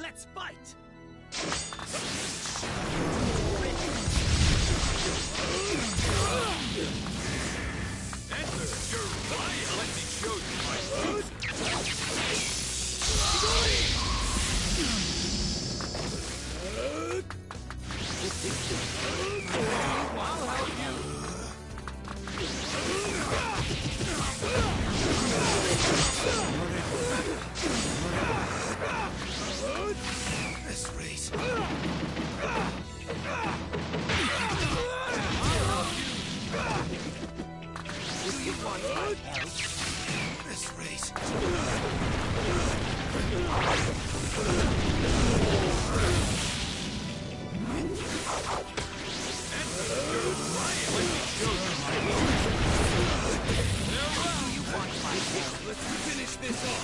Let's fight! Enter your riot! Let me show you my moves! I'll help you! This race. I'll help you. Do you want my help? This race. Let's finish this off.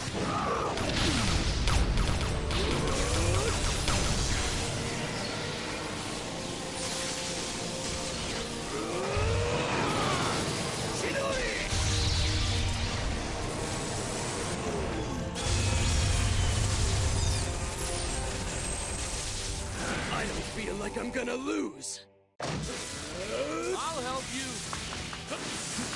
I don't feel like I'm gonna lose. I'll help you.